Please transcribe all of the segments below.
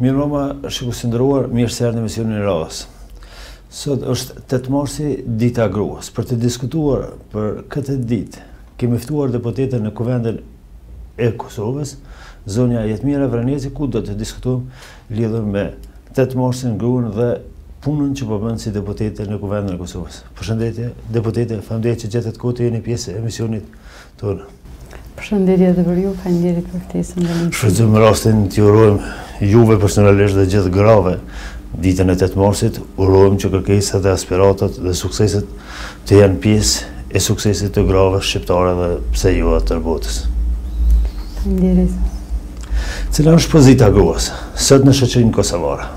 Mirë mama, shikuesi nderuar, mirë se erdhni në emisionin e radhës. Sot është 8 marsi, dita e gruas. Për të diskutuar për këtë ditë, kemi ftuar deputetën në Kuvendin e Kosovës, zonja Jetmira Vranezi, ku do të diskutojmë lidhur me 8 marsin, gruan dhe punën që po bën si deputete në Kuvendin e Kosovës. Përshëndetje, deputete, faleminderit që gjetët kohë të jeni pjesë e emisionit tonë. Përshëndetje edhe për ju, faleminderit për ftesën. Shfrytëzojmë rastin të urojmë juve personalisht dhe gjithë grave ditën e 8 marsit, urojmë që kërkesat dhe aspiratat dhe sukseset të janë pjesë e suksesit të grave shqiptare dhe pse jo atë tërë botës. Faleminderit. Cila është pozita e gruas sot në shoqërinë kosovare?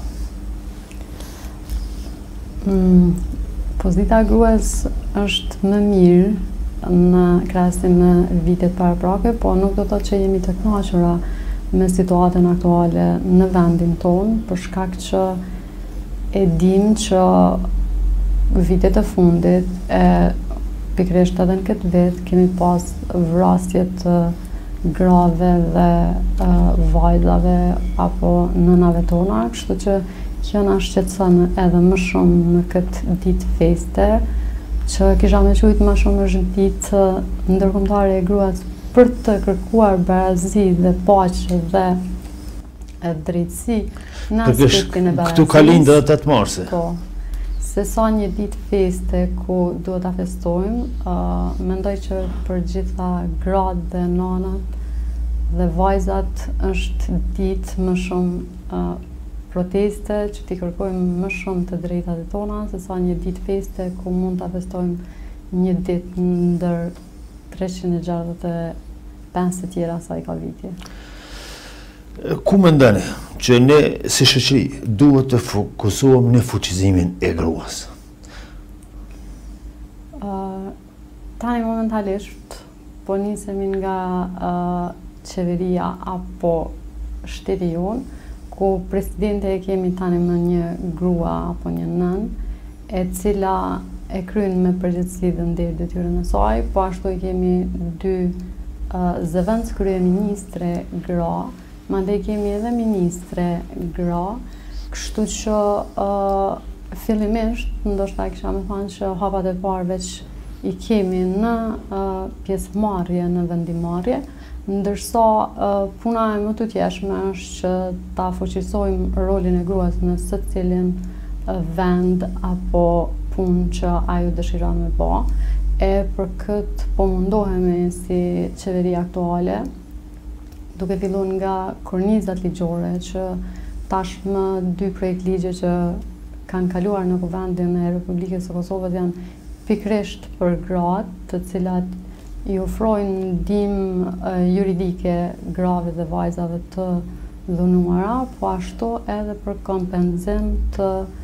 Pozita e gruas është më mirë në krahasim me vitet paraprake, po nuk do të thotë që jemi të kënaqura me situatën aktuale në vendin tonë, për shkak që e dim që vitet e fundit pikërisht edhe në këtë vit kemi pas vrasje të grave dhe vajzave apo nënave tona, kështu që kjo na shqetëson edhe më shumë në këtë ditë feste, që kisha me qujtë më shumë është ditë ndërkombëtare e gruas për të kërkuar barazi dhe paqe dhe drejtësi në aspektin e barazisë. Këtu ka lindë edhe 8 marsi. Po, se sa një ditë feste ku duhet ta festojmë, mendoj që për gjitha gratë dhe nanat dhe vajzat është ditë më shumë proteste që t'i kërkojmë më shumë të drejtat e tona, se sa një ditë feste ku mund t'a festojmë një ditë ndër 365 të tjera sa i ka vitje. Ku mendoni që ne si shoqëri duhet të fokusohemi në fuqizimin e gruas? Tani momentalisht po nisemi nga qeveria apo shteti jonë, ku presidente e kemi tani më një grua apo një nën, e cila e kryen me përgjegjësi dhe nder detyrën e saj, po ashtu i kemi 2 zëvendës kryeministre gra, mandej kemi edhe ministre gra, kështu që fillimisht ndoshta kisha më thënë që hapat e parë veç i kemi në pjesëmarrje, në vendimarrje, ndërsa puna e më të tjeshme është që ta fuqisojmë rolin e gruas në secilin vend apo punë që ajo dëshiron me bë. E për këtë po mundohemi si qeveri aktuale, duke filluar nga kornizat ligjore, që tashmë 2 projekt ligje që kanë kaluar në Kuvendin e Republikës së Kosovës janë pikërisht për gratë, të cilat i ofrojnë ndihmë juridike grave dhe vajzave të dhunuara, po ashtu edhe për kompenzim të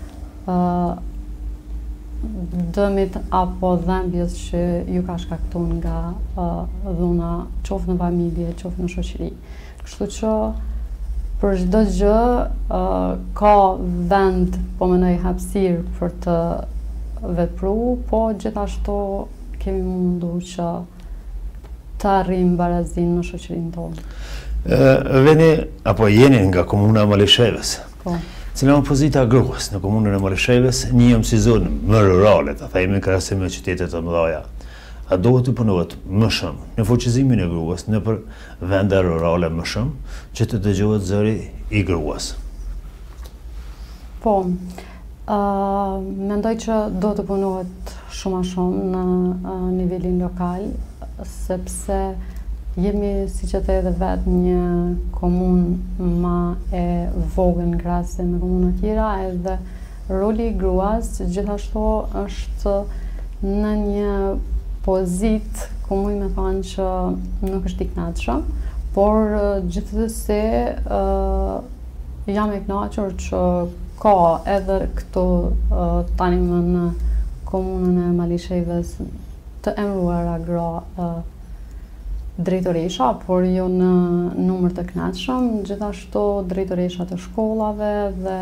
dëmit apo dhembjes që ju ka shkaktuar nga dhuna, qoftë në familje, qoftë në shoqëri. Kështu që për çdo gjë ka vend, po mendoj hapësirë për të vepruar, po gjithashtu kemi mundu që të arrijmë barazinë në shoqërinë tonë. Veni apo jeni nga komuna e Malishevës. Po. Cila është pozita e gruas në komunën e Malishevës, njëjëm si zonë më rurale, ta themi në krahasim me qytetet të mëdha. A duhet të punohet më shumë në fuqizimin e gruas nëpër vende rurale më shumë, që të dëgjohet zëri i gruas? Po. Mendoj që do të punohet shumë a shumë në nivelin lokal, sepse jemi, si që të edhe vetë, një komunë ma e vogël në krahasim me komuna tjera, edhe roli i gruas gjithashtu është në një pozitë ku muj me thonë që nuk është i kënaqshëm, por gjithsesi jam e kënaqur që ka edhe këtu tani më në komunën e Malishevës të emëruara gra drejtoresha, por jo në numër të kënaqshëm, gjithashtu drejtoresha të shkollave dhe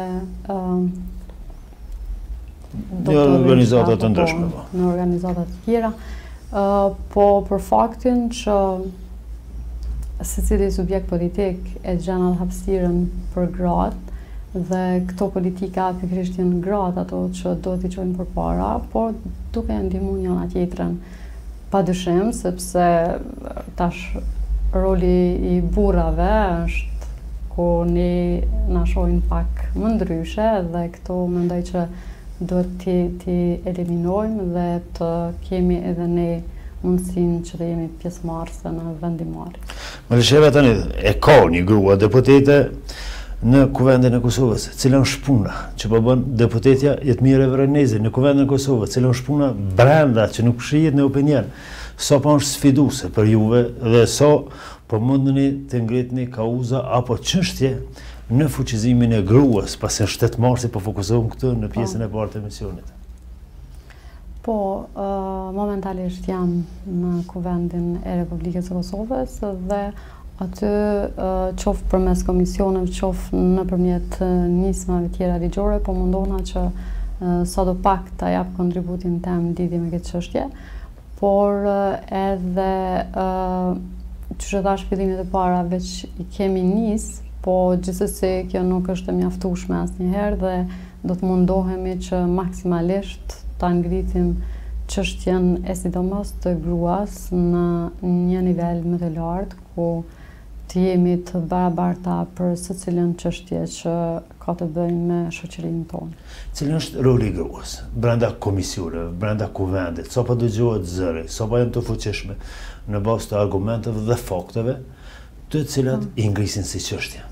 në organizata të ndryshme. Në organizata të tjera, po për faktin që secili subjekt politik e gjen hapësirën për gratë, dhe këto politika pikërisht janë gratë ato që do t'i çojnë përpara, por duke ndihmuar njëra tjetrën. Padyshim, sepse tash roli i burrave është ku ne na shohin pak më ndryshe dhe këto mendoj që duhet t'i eliminojmë dhe të kemi edhe ne mundësinë që të jemi pjesëmarrëse në vendimarrje. Më lësheva tani, e ka një grua deputete në Kuvendin e Kosovës, cila është puna që po bën deputetja Jetmire Vranezi në Kuvendin e Kosovës, cila është puna brenda që nuk shihet në opinion. Sa po është sfiduese për juve dhe sa po mundeni të ngritni kauza apo çështje në fuqizimin e gruas, pasi shtetmarrësi po fokusohem këtu në pjesën e parë të emisionit. Po, momentalisht jam në Kuvendin e Republikës së Kosovës dhe aty qoftë përmes komisioneve, qoftë nëpërmjet nismave tjera ligjore, po mundohna që sadopak ta jap kontributin tim lidhje me këtë çështje, por edhe që thash fillimet e para veç i kemi nis, po gjithsesi kjo nuk është e mjaftueshme asnjëherë dhe do të mundohemi që maksimalisht ta ngritim çështjen e sidomos të gruas në një nivel më të lartë ku të jemi të barabarta për secilën çështje që ka të bëjë me shoqërinë tonë. Cili është roli i gruas brenda komisioneve, brenda kuvendit, sa po dëgjohet zëri, sa po janë të fuqishme në bazë të argumenteve dhe fakteve, të cilat i ngrisin si çështje?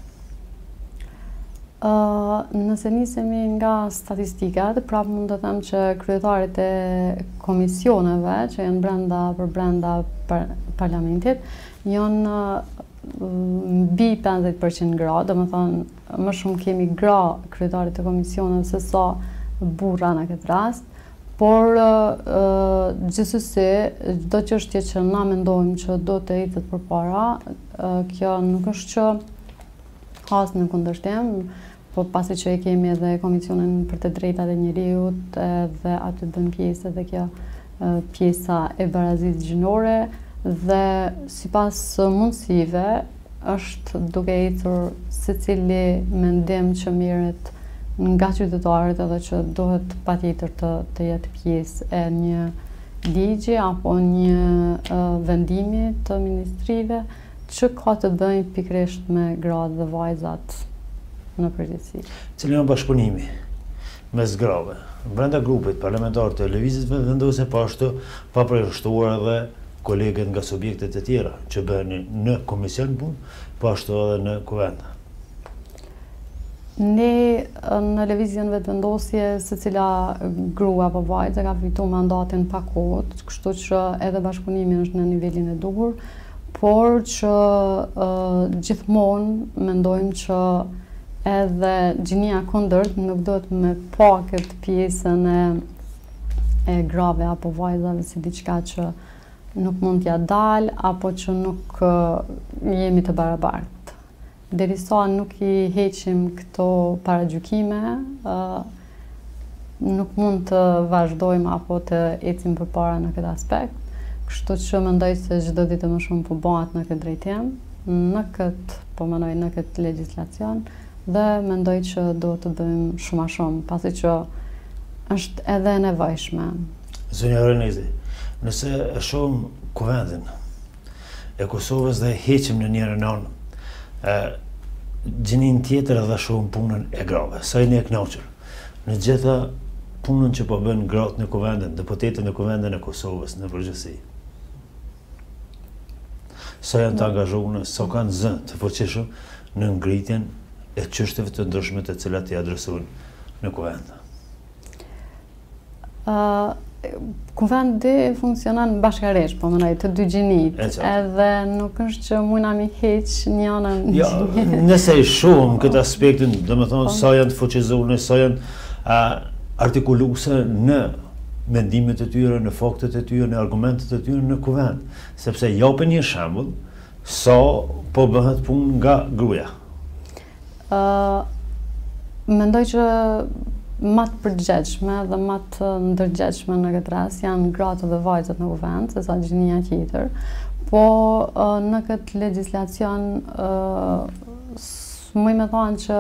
Nëse nisemi nga statistikat, prapë mund të them që kryetarët e komisioneve që janë brenda parlamentit janë mbi 50% gra, domethënë më shumë kemi gra kryetarët e komisioneve se sa burra në këtë rast, por gjithsesi çdo çështje që na mendojmë që do të ecet përpara, kjo nuk është që has në kundërshtim, po pasi që e kemi edhe Komisionin për të drejtat e njeriut dhe aty bën pjesë edhe kjo pjesa e barazisë gjinore dhe sipas mundësive është duke ecur secili mendim që merret nga qytetarët edhe që duhet patjetër të jetë pjesë e një ligji apo një vendimi të ministrive që ka të bëjë pikërisht me gratë dhe vajzat në përgjithësi. Cili janë bashkëpunimi mes grave brenda grupit parlamentar të lëvizjes vendose, po ashtu pa përjashtuar edhe kolegët nga subjektet e tjera që bëhen në komision punë, po ashtu edhe në kuvend. Ne në lëvizjen vetëvendosje secila grua apo vajzë ka fituar mandatin pa kohë, kështu që edhe bashkëpunimi është në nivelin e duhur, por që gjithmonë mendojmë që edhe gjinia kundërt nuk do të me pa këtë pjesën e grave apo vajzave si diçka që nuk mund t'ja dalë apo që nuk jemi të barabartë. Derisa nuk i heqim këto paragjykime, nuk mund të vazhdojmë apo të ecim përpara në këtë aspekt. Kështu që mendoj se çdo ditë më shumë po bëhet në këtë drejtim, në këtë legjislacion dhe mendoj që do të bëjmë shumë a shumë, pasi që është edhe nevojshme. Zonja Vranezi, nëse e shohim kuvendin e Kosovës dhe heqim në njërin anë gjinin tjetër edhe shohim punën e grave, sa jeni e kënaqur në gjitha punën që po bën gratë në kuvendin, deputetët në kuvendin e Kosovës në përgjithësi? Sa janë të angazhuar, sa kanë zënë të fuqishëm në ngritjen e çështjeve të ndryshme të cilat i adresojnë në kuvend? Kuvendi funksionon bashkërisht, po mendoj të dy gjinit, edhe nuk është që mundna mi heq një anën gjinit. Nëse i shohim këtë aspektin, domethënë sa janë të fuqizuar, sa janë artikuluese në mendimet e tyre, në faktet e tyre, në argumentet e tyre në kuvend, sepse japin një shembull sa po bëhet punë nga gruaja. Mendoj që më të përgjegjshme dhe më të ndërgjegjshme në këtë rast janë gratë dhe vajzat në kuvend, sesa gjinia tjetër, po në këtë legjislacion më me thonë që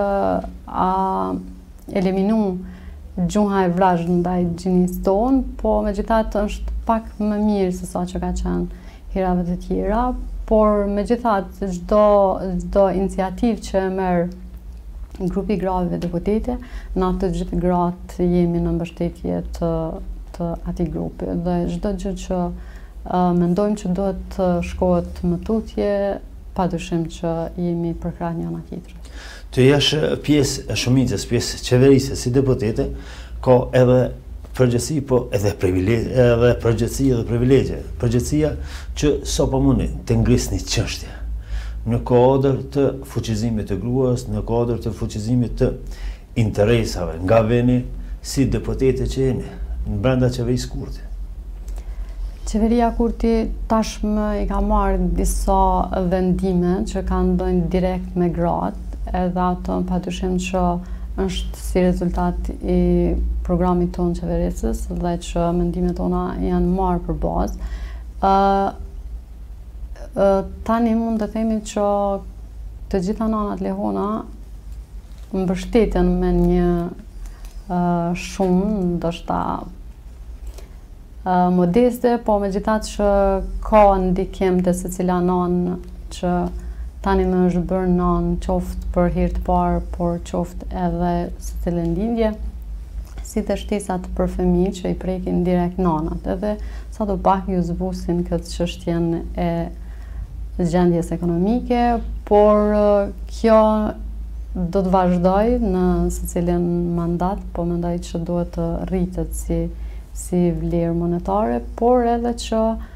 eliminu gjuha e vrajsh ndaj gjinisë tonë, po megjithatë është pak më mirë se sa që ka qenë herave të tjera, por megjithatë çdo iniciativë që e merr grupi grave deputete, na të gjithë gratë jemi në mbështetje të atij grupi dhe çdo gjë që mendojmë që duhet të shkohet më tutje, padyshim që jemi për krah njëna tjetrës. Të jesh pjesë e shumicës, pjesë qeverisë si deputete, ka edhe përgjithësi, po edhe privilegje, edhe përgjithësi edhe privilegje. Përgjithësia që sa po mundi të ngrisni çështje në kuadër të fuqizimit të gruas, në kuadër të fuqizimit të interesave nga veni si deputete që jeni në brenda qeverisë Kurti. Qeveria Kurti tashmë i ka marrë disa vendime që kanë bënë direkt me gratë, edhe ato padyshim që është si rezultat i programit tonë qeverisës dhe që mendimet tona janë marrë për bazë. Tani mund të themi që të gjitha nanat lehona mbështeten me një shumë ndoshta modeste, po megjithatë që ka ndikim të secila nanë që tani më është bërë nanë qoftë për herë të parë, por qoftë edhe secilë lindje, si të shtesat për fëmijë që i prekin direkt nanat, edhe sa do pak ju zbusin këtë çështjen e gjendjes ekonomike, por kjo do të vazhdoj në secilin mandat, po mendoj që duhet të rritet si vlerë monetare, por edhe që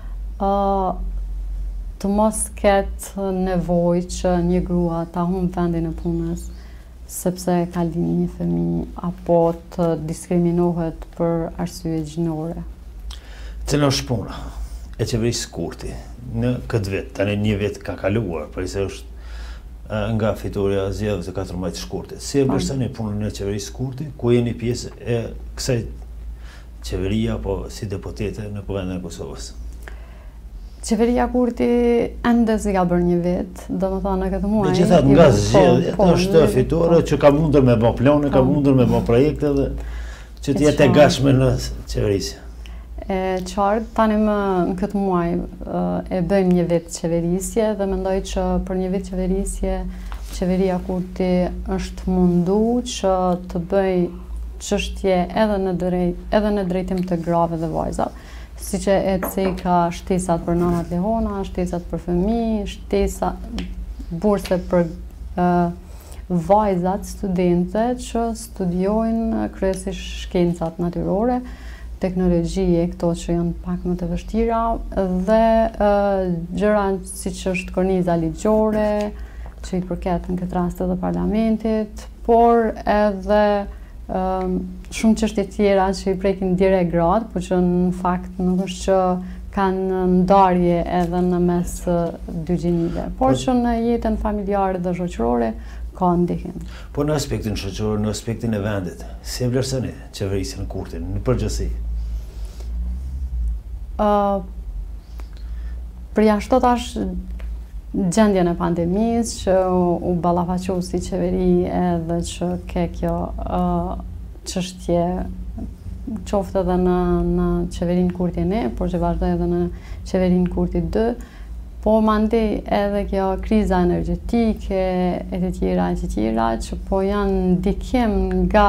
të mos ketë nevojë që një grua ta humbë vendin e punës sepse ka lindur një fëmijë apo të diskriminohet për arsye gjinore. Cila është puna e qeverisë Kurti në këtë vit? Tani një vit ka kaluar, por se është nga fitoria e zgjedhjeve të 14 shkurtit. Si e vlerësoni punën e qeverisë Kurti, ku jeni pjesë e kësaj qeveria, po si deputete në Kuvendin e Kosovës? Qeveria Kurti ende si ka bërë një vit, domethënë në këtë muaj. Megjithatë nga zgjedhjet është fitore që ka mundur me bë plane, ka mundur me bë projekte dhe që të jetë e gatshme në qeverisje. E qartë, tani në këtë muaj e bëjmë një vit qeverisje dhe mendoj që për një vit qeverisje qeveria Kurti është mundu që të bëj çështje edhe në drejtim të grave dhe vajzave, siç e ceka shtesat për nanat lehona, shtesat për fëmijë, burse për vajzat studente që studiojnë kryesisht shkencat natyrore, teknologji e këto që janë pak më të vështira dhe gjëra siç është korniza ligjore që i përket në këtë rast edhe parlamentit, por edhe shumë çështje tjera që i prekin direkt gratë, por që në fakt nuk është që kanë ndarje edhe në mes dy gjinive, por që në jetën familjare dhe shoqërore ka ndikim. Po në aspektin shoqëror, në aspektin e vendit, si e vlerësoni qeverisjen Kurti në përgjithësi? Përjashto tash gjendjen e pandemisë që u ballafaqu si qeveri edhe që ke kjo çështje qoftë edhe në qeverinë Kurti 1, por që vazhdoi edhe në qeverinë Kurti 2, po mandej edhe kjo kriza energjetike e të tjera që po janë ndikim nga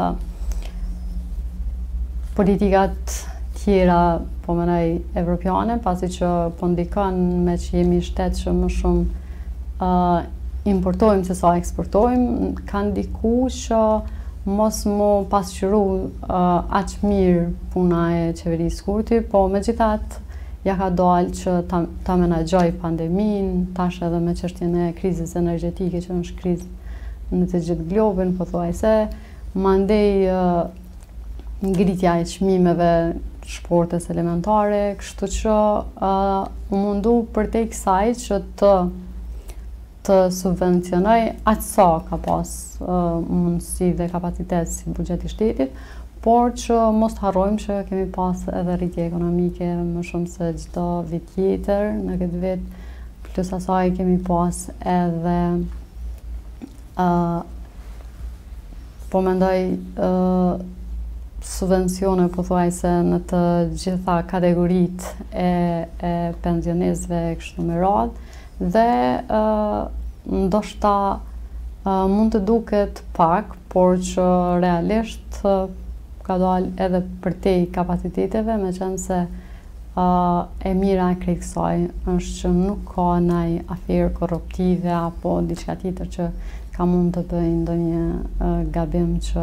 politikat tjera, po mënoj evropiane, pasi që po ndikon me që jemi shtet që më shumë importojmë se sa eksportojmë, ka ndiku që mos mu pasqyru aq mirë puna e qeverisë Kurti, po megjithatë ja ka dalë që ta menaxhoj pandemin, tash edhe me çështjen e krizës energjetike që është krizë në të gjithë globin, pothuajse, mandej ngritja e çmimeve shportes elementare, kështu që u mundu përtej kësaj që të subvencionoj aq sa ka pas mundësi dhe kapacitet si buxheti i shtetit, por që mos të harrojmë që kemi pas edhe rritje ekonomike më shumë se çdo vit tjetër në këtë vit, plus asaj kemi pas edhe Po mendoj subvencione pothuajse në të gjitha kategoritë e pensionistëve kështu me radhë dhe ndoshta mund të duket pak, por që realisht ka dalë edhe përtej kapaciteteve, meqense se e mira e krejt kësaj është që nuk ka ndonjë aferë korruptive apo diçka tjetër që ka mund të bëjë ndonjë gabim që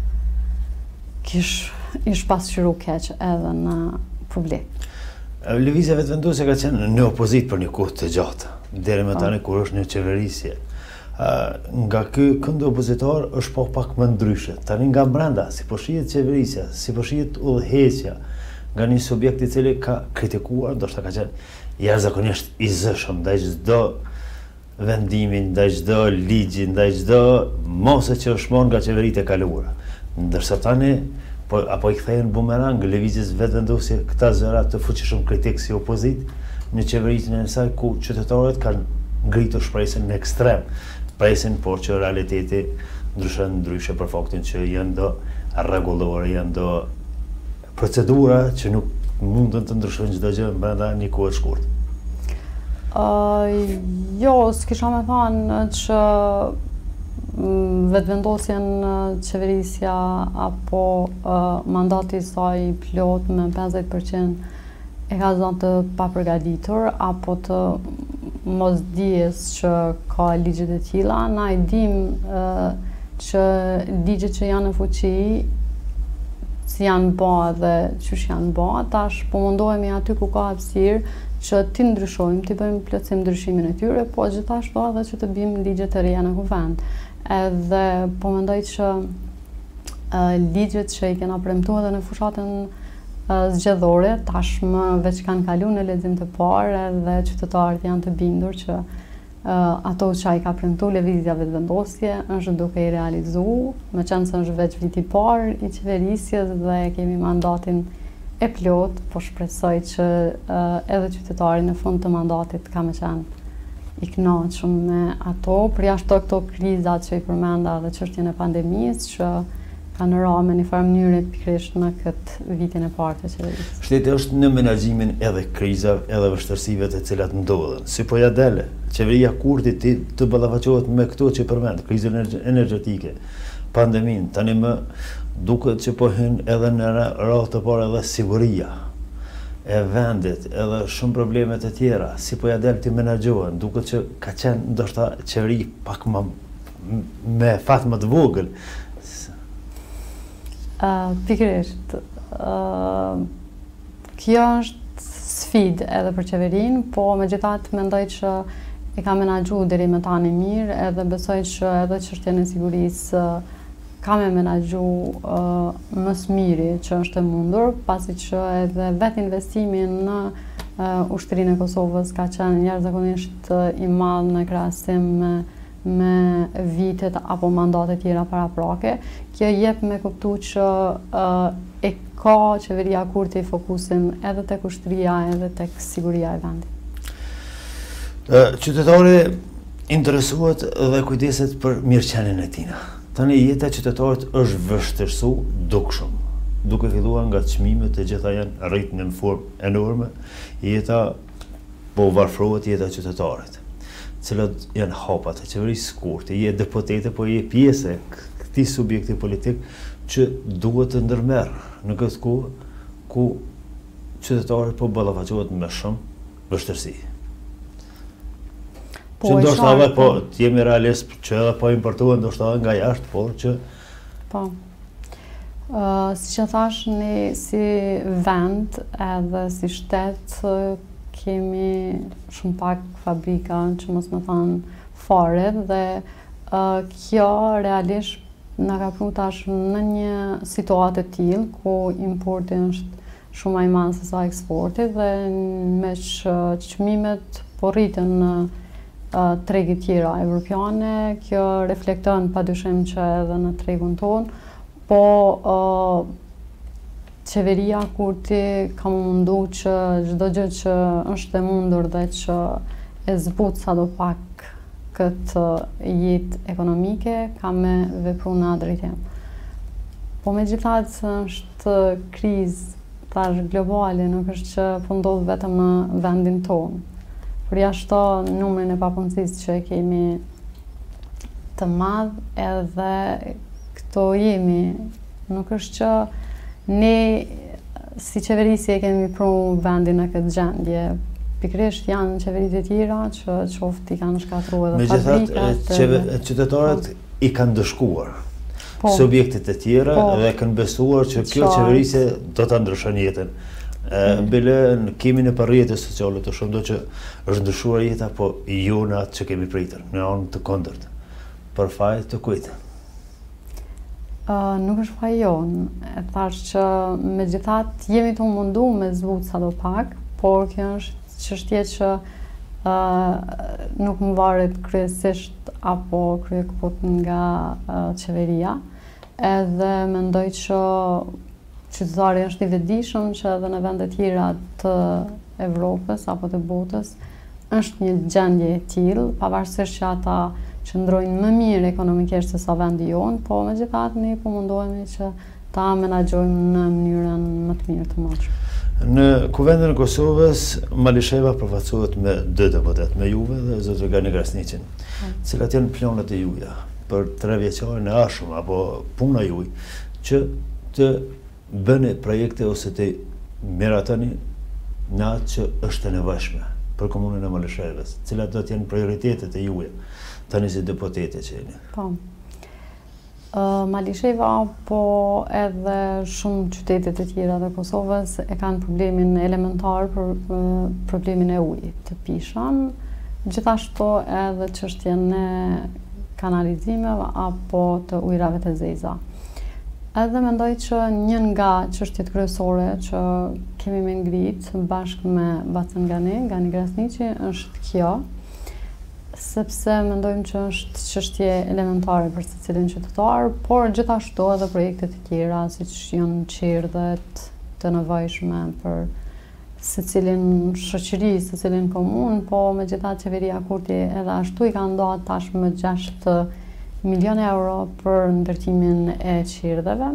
ish pasqyru keq edhe në publik. Lëvizja vetëvendosje ka qenë në opozit për një kohë të gjatë, deri më tani kur është në qeverisje. Nga ky kënd opozitar është po pak më ndryshe. Tani nga brenda, si po shihet qeverisja, si po shihet udhëheqja nga një subjekt i cili ka kritikuar, ndoshta ka qenë jashtëzakonisht i zëshëm ndaj çdo vendimi, ndaj çdo ligji, ndaj çdo mose që është marrë nga qeveritë e kaluara. Ndërsa tani apo i kthehen bumerang lëvizjes vetëvendosje këta zëra të fuqishëm kritik si opozit në qeverinë e saj ku qytetarët kanë ngritur shpresën në ekstrem. Presin, por që realiteti ndryshon ndryshe për faktin që janë do rregullore, janë do procedura që nuk mundën të ndryshojnë çdo gjë brenda një kohe të shkurtë. Jo, s'kisha me thënë që vetëvendosjen qeverisja apo mandati i saj plot me 50% e ka zënë të papërgatitur apo të mos dijes që ka ligjet e tilla. Na i dim që ligjet që janë në fuqi si janë bë dhe qysh janë bë, tash po mundohemi aty ku ka hapësirë që ti ndryshojmë, ti bëjmë plotësim ndryshimin e tyre, po gjithashtu edhe që të bëjmë ligje të reja në kuvend. Edhe po mendoj që ligjet që i kena premtuar edhe në fushatën zgjedhore, tashmë veç kanë kaluar në lexim të parë dhe qytetarët janë të bindur që ato që ai ka premtuar lëvizja vetëvendosje është duke i realizuar, meqense është veç viti i parë i qeverisjes dhe kemi mandatin e plot, po shpresoj që edhe qytetari në fund të mandatit ka më qenë i kënaqur me ato, përjashto këto krizat që i përmenda dhe çështjen e pandemisë që kanë rënë në një farë mënyrë pikërisht në këtë vitin e parë të qeverisë. Shteti është në menaxhimin edhe krizave, edhe vështirësive të cilat ndodhen. Si po ja dele, qeveria Kurti të ballafaqohet me këto që përmend, krizën energjetike, pandemin, tani më duket që po hyn edhe në radhë të parë edhe siguria e vendit, edhe shumë probleme të tjera, si po ja del të menaxhohen, duket që ka qenë ndoshta qeveri pak më me fat më të vogël. Pikërisht, kjo është sfidë edhe për qeverinë, po megjithatë mendoj që e ka menaxhuar deri më tani mirë, edhe besoj që edhe çështjen e sigurisë ka me menaxhuar më së miri që është e mundur, pasi që edhe vetë investimi në ushtrinë e Kosovës ka qenë jashtëzakonisht i madh në krahasim me vitet apo mandate tjera paraprake. Kjo jep me kuptu që e ka qeveria Kurti fokusin edhe tek ushtria edhe tek siguria e vendit. Qytetari interesuat dhe kujdeset për mirëqenien e tina. Tani jeta e qytetarit është vështirësu dukshëm. Duke filluar nga çmimet e gjitha janë rritur në formë enorme, jeta po varfrohet jeta e qytetarit, cilat janë hapat e qeverisë Kurti, je deputete, po je pjesë e këtij subjekti politik që duhet të ndërmerr në këtë kohë ku qytetari po ballafaqohet me shumë vështirësi. Që ndoshta edhe po jemi realist që edhe po importohen ndoshta nga jashtë, por që po. Si që thash, ne si vend edhe si shtet kemi shumë pak fabrika, që mos më thanë fare, dhe kjo realisht na ka pru tash në një situatë të tillë ku importi është shumë më i madh se sa eksporti dhe me çmimet po rriten në tregit tjera evropiane, kjo reflekton padyshim që edhe në tregun tonë, po qeveria Kurti ka mundu që çdo gjë që është e mundur dhe që e zbut sadopak këtë jetë ekonomike ka me vepru në atë drejtim. Po megjithatë është krizë tash globale, nuk është që po ndodh vetëm në vendin tonë. Përjashto numrin e papunësisë që kemi të madh, edhe këto jemi. Nuk është që ne si qeverisi e kemi pru vendin në këtë gjendje. Pikërisht janë qeveritë e tjera që qoftë i kanë shkatruar edhe fabrikat. Megjithatë, qytetarët i kanë dëshkuar subjektet e tjera dhe kanë besuar që kjo qeverisje do ta ndryshon jetën. Bile në kemi në rrjetet sociale të shumë do që është ndryshuar jeta, po jo në atë që kemi pritur, në anën të kundërt. Për faj të kujt? Nuk është faj jonë. E thash që megjithatë jemi të mundu me zbut sado pak, por kjo është çështje që nuk më varet kryesisht apo kryekuput nga qeveria, edhe mendoj që qytetari është i vetëdijshëm që edhe në vende tjera të Evropës apo të botës është një gjendje e tillë, pavarësisht që ata qëndrojnë më mirë ekonomikisht se sa vendi jonë, po megjithatë ne po mundohemi që ta menaxhojmë në mënyrën më të mirë të mundshme. Në Kuvendin e Kosovës, Malisheva përfaqësohet me 2 deputet, me juve dhe zotër Gani Krasniqin. Cilat janë planet e juaja për 3 vjeçarin e ardhshëm apo puna juaj që të bëni projekte ose të meratoni në atë që është e nevojshme për komunën e Malishevës? Cilat do të jenë prioritetet e juaja tani si deputete që jeni? Po. Malisheva, po edhe shumë qytetet e tjera të Kosovës e kanë problemin elementar për problemin e ujit të pishëm, gjithashtu edhe çështjen e kanalizimeve apo të ujrave të zeza. Edhe mendoj që një nga çështjet kryesore që kemi me ngrit bashkë me Bacën Gani Krasniqi është kjo, sepse mendojmë që është çështje elementare për secilin qytetar, por gjithashtu edhe projekte të tjera, siç janë qerdhet të nevojshme për secilin shoqëri, secilin komunë, po megjithatë qeveria Kurti edhe ashtu i ka ndohet tashmë 6 milion euro për ndërtimin e qerdheve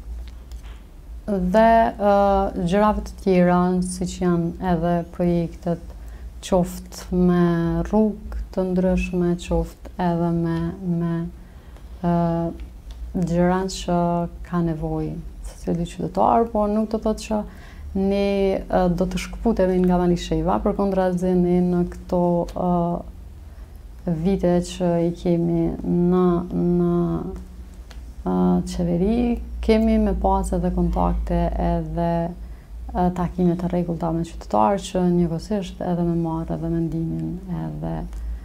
dhe gjërave të tjera, siç janë edhe projektet qoftë me rrugë të ndryshme, qoftë edhe me gjëra që ka nevojë secili qytetar, por nuk do thotë që ne do të shkputemi nga Malisheva, përkundrazi ne në këto vite që i kemi në qeveri, kemi me pas edhe kontakte edhe takime të rregullta me qytetarë që njëkohësisht edhe me marrë edhe mendimin edhe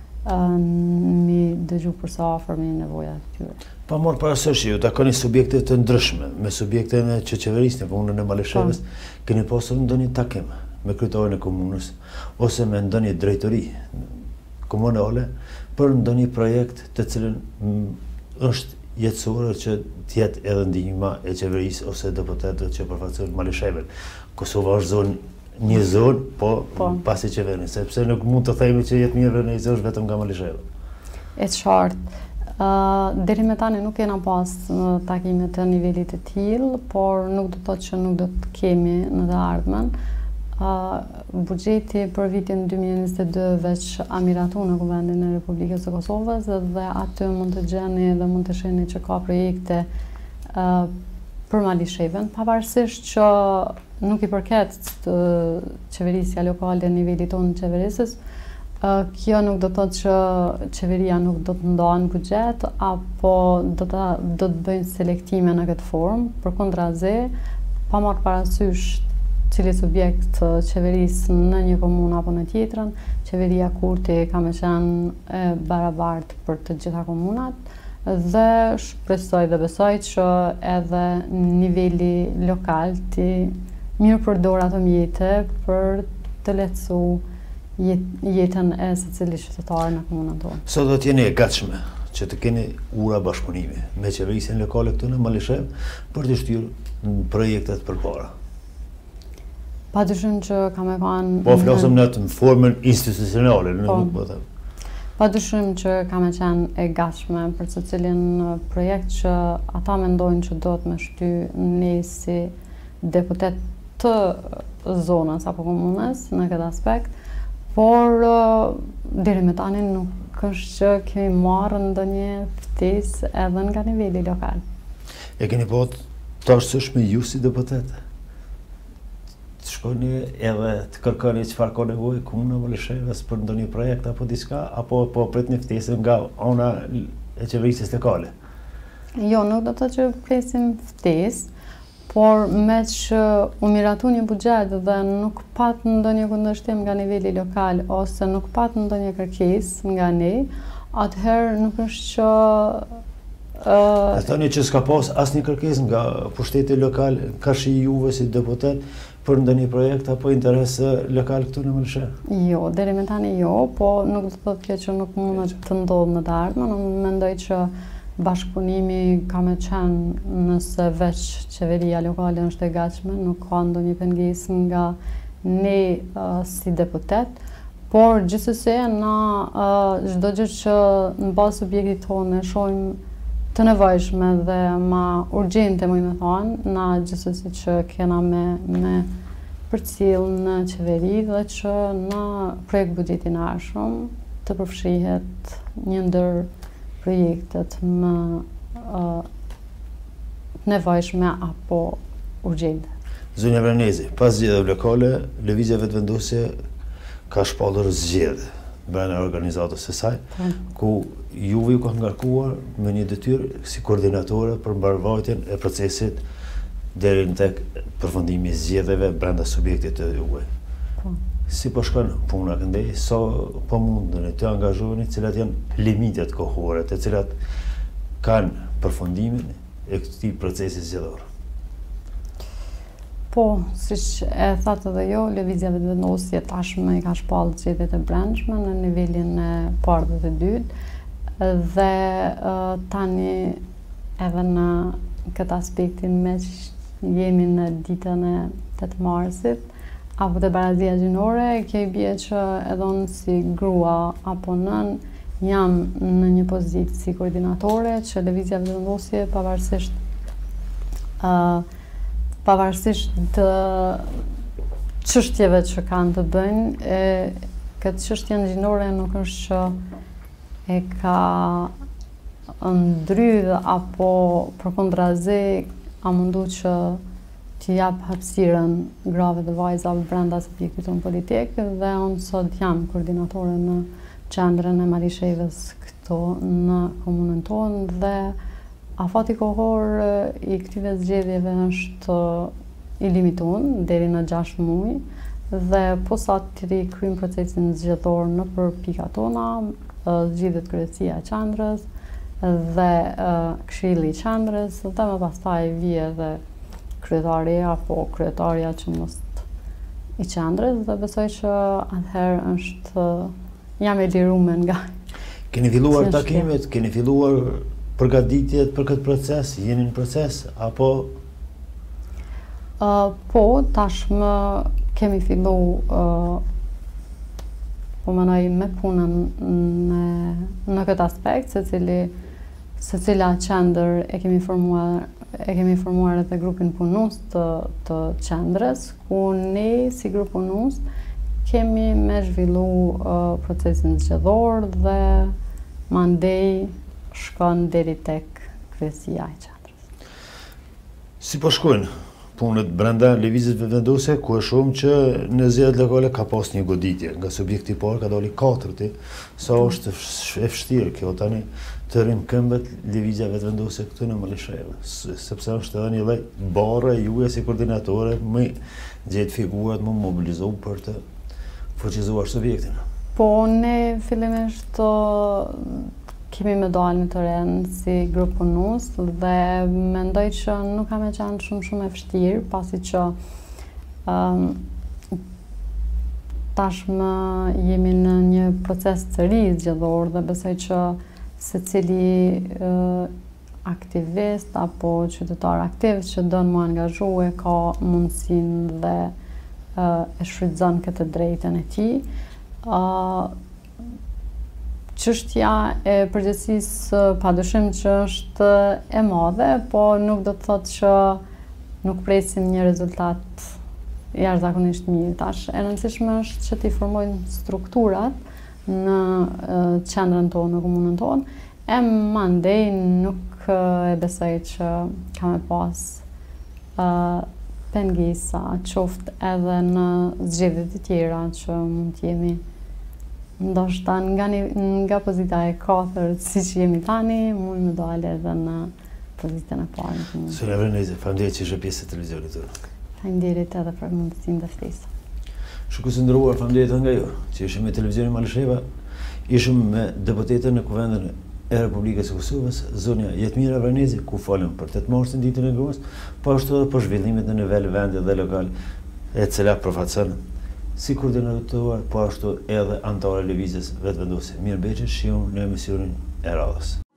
mi dëgju për sa afër me nevojat e tyre. Pa marrë parasysh ju takoni subjekte të ndryshme, me subjekte që qeverisni punën e Malishevës, keni pasur ndonjë takim me kryetarin e komunës ose me ndonjë drejtori komunale për ndonjë projekt të cilën është jetësore që të jetë edhe ndihma e qeverisë ose deputetëve që përfaqësojnë Malishevën. Kosova është një zonë, po pasi qeverin, sepse nuk mund të themi që jetë mirë në është vetëm nga Malisheva. E qartë. Deri me tani nuk kena pas takime të nivelit të tillë, por nuk do të thotë që nuk do të kemi në të ardhmen. Buxheti për vitin 2022 veç amiratu në Kuvendin e Republikës së Kosovës dhe aty mund të gjeni dhe mund të shihni që ka projekte për Malishevën, pavarësisht që nuk i përket qeverisja lokale në nivelit tonë të qeverisës, kjo nuk do të thotë që qeveria nuk do të ndohen buxhet apo do të bëjnë selektime në këtë formë, përkundrazi, pa marrë parasysh cili subjekt qeverisë në një komunë apo në tjetrën, qeveria Kurti ka me qenë barabartë për të gjitha komunat dhe shpresoj dhe besoj që edhe niveli lokal të mirë përdor ato mjete për të lehtësu jetën e secilit qytetar në komunën tonë. Sot do të jeni e gatshme që të keni ura bashkëpunimi me qeverisjen lokale këtu në Malishevë për të shtyrë projektet përpara. Padyshim që ka me kanë... Po flasëm në formën institucionale, nuk po them. Padyshim që ka me qenë e gatshme për secilin projekt që ata mendojnë që do të me shty ne si deputet të zonës apo komunës në këtë aspekt, por deri me tani nuk është që kemi marrë ndonjë ftesë edhe nga niveli lokal. E keni po të arsyeshme ju si deputet? Të shkoni edhe të kërkoni çfarë ka nevojë komuna Malishevës për ndonjë projekt apo diçka, apo po pritni ftesën nga ana e qeverisë lokale? Jo, nuk do të thotë që presim ftesë, por me që u miratu një buxhet dhe nuk pat ndonjë kundërshtim nga niveli lokal ose nuk pat ndonjë kërkesë nga ne, atëherë nuk është që e thoni që s'ka pas asnjë kërkesë nga pushteti lokal kashi juve si deputet për ndonjë projekt apo interes lokal këtu në Malishevë? Jo, deri me tani jo, po nuk do të thotë kjo që nuk mund të ndodhë në të ardhmen. Unë mendoj që bashkëpunimi ka me qenë nëse veç qeveria lokale është e gatshme, nuk ka ndonjë pengesë nga ne si deputet, por gjithsesi na çdo gjë që në bazë subjektit tonë shohim të nevojshme dhe ma urgjente, më me thonë, na gjithsesi që kena me përcjell në qeveri dhe që në projekt buxhetin e arshëm të përfshihet një ndër projektet më nevojshme apo urgjente. Zonja Vranezi, pas zgjedhjeve lokale, lëvizja vetëvendosje ka shpallur zgjedhje brenda organizatës së saj, ku juve ju ka ngarkuar me një detyrë si koordinatore për mbarvajtjen e procesit deri në tek përfundimi i zgjedhjeve brenda subjektit të juve. Si po shkon puna këndej, sa po mundeni të angazhoheni, cilat janë limitet kohore, të cilat kanë përfundimin e këtij procesi zgjedhor? Po, siç e thatë edhe jo, lëvizja vetëvendosje tashmë i ka shpallë zgjedhjet e brendshme në nivelin e parë dhe të dytë, dhe tani edhe në këtë aspektin me që jemi në ditën e 8 marsit, apo të barazia gjinore, kjo i bie që edhe unë si grua apo nën jam në një pozitë si koordinatore që lëvizja vetëvendosje pavarësisht të çështjeve që kanë të bëjnë, këtë çështjen gjinore nuk është që e ka ndrydh apo përkundrazi a mundu që t'i jap hapësirën grave dhe vajzave brenda subjektit tonë politik, dhe unë sot jam koordinatore në qendrën e Malishevës këtu në komunën tonë, dhe afati kohor i këtyre zgjedhjeve është i limituar deri në 6 muaj, dhe posa të rikryjmë procesin zgjedhor nëpër pikat tona, zgjidhet kryesia e qendrës dhe këshilli i qendrës, dhe më pastaj vije edhe kryetari apo kryetaria që i qendrës, dhe besoj që atëherë është jam e liruar nga. Keni filluar takimet, keni filluar përgatitjet për këtë proces, jeni në proces, apo? Po, tashmë kemi fillu po mënoj me punën në këtë aspekt, secila qendër e kemi formuar edhe grupin punus të qendrës, ku ne si grup punus kemi me zhvillu procesin zgjedhor dhe mandej shkon deri tek kryesia e qendrës. Si po shkojnë punët brenda lëvizjes vetëvendosje, ku e shohim që në zgjedhjet lokale ka pas një goditje, nga subjekti i parë ka dalë 4-ti, sa është e vështirë kjo tani të rrim këmbët lëvizja vetëvendosje këtu në Malishevë, sepse është edhe një lloj barre juve si koordinatore me gjetë figurat më mobilizuar për të fuqizuar subjektin. Po, ne fillimisht kemi me dalë të renë si grup punus, dhe mendoj që nuk ka me qenë shumë e vështirë, pasi që tashmë jemi në një proces të ri zgjedhor, dhe besoj që secili aktivist apo qytetar aktiv që dënë më angazhue ka mundësinë dhe e shfrytëzon këtë drejtën e tij. Çështja e përgjegjësisë padyshim që është e madhe, po nuk do të thotë që nuk presim një rezultat jashtëzakonisht mirë. Tash e rëndësishme është që t'i formojnë strukturat në qendrën tonë, në komunën tonë, e mandej nuk e besoj që ka me pas pengesa, qoftë edhe në zgjedhjet e tjera që mund të jemi ndoshta nga pozita e katërt, siç jemi tani, mund me dalë edhe në pozitën e parë. Sonja Vranezi, faleminderit që ishe pjesë e televizionit tonë. Faleminderit edhe për mundësinë të ftesë. Shikues të nderuar, faleminderit nga ju që ishim me televizionin Malisheva. Ishim me deputetën në Kuvendin e Republikës së Kosovës, zonja Jetmira Vranezi, ku folëm për 8 marsin, ditën e gruas, po ashtu edhe për zhvillimet në nivel vendi dhe lokal, e cila përfaqëson si koordinator, po ashtu edhe anëtarë e lëvizjes vetëvendose. Mirëmbëngjes, shijon në emisionin e radhës.